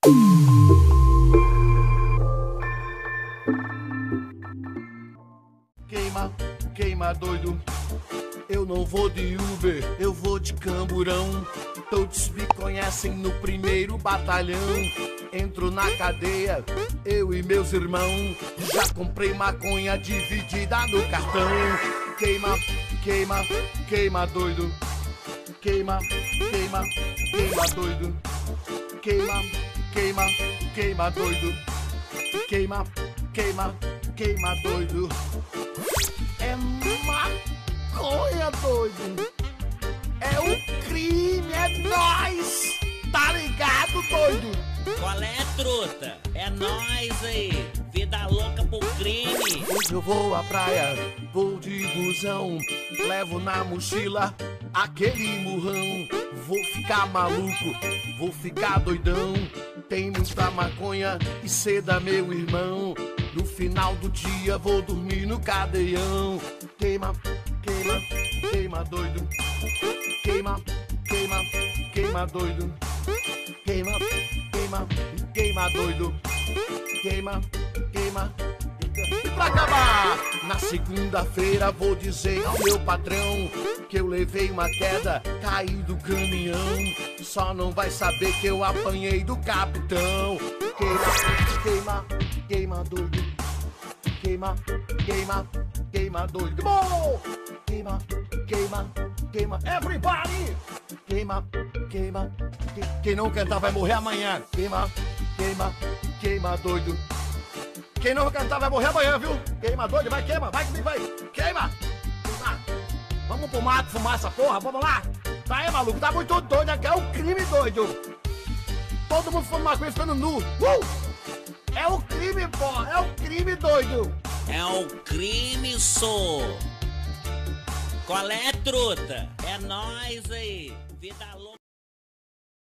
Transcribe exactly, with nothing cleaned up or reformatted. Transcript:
Queima, queima doido. Eu não vou de Uber, eu vou de camburão. Todos me conhecem no primeiro batalhão. Entro na cadeia, eu e meus irmãos. Já comprei maconha dividida no cartão. Queima, queima, queima doido. Queima, queima, queima doido. Queima, queima, queima doido. Queima, queima, queima doido. É maconha doido. É um crime, é nóis. Tá ligado, doido? Qual é, truta? É nóis aí. Vida louca pro crime. Hoje eu vou à praia, vou de busão. Levo na mochila aquele murrão. Vou ficar maluco, vou ficar doidão. Tem muita maconha e seda, meu irmão. No final do dia vou dormir no cadeião. Queima, queima, queima doido. Queima, queima, queima doido. Queima, queima, queima doido. Queima, queima. E pra acabar, na segunda-feira vou dizer ao meu patrão que eu levei uma queda, caí do caminhão. Só não vai saber que eu apanhei do capitão. Queima, queima, queima doido. Queima, queima, queima doido. Bom! Queima, queima, queima. Everybody! Queima, queima. Quem não cantar vai morrer amanhã. Queima, queima, queima doido. Quem não cantar vai morrer amanhã, viu? Queima doido, vai, queima, vai comigo, vai. Queima! Queima. Vamos pro mato fumar essa porra, vamos lá? Tá aí, maluco, tá muito doido, aqui é um crime doido. Todo mundo fumando maconha ficando nu. Uh! É um crime, porra, é um crime doido. É um crime, só. Qual é, truta? É nóis aí. Vida louca.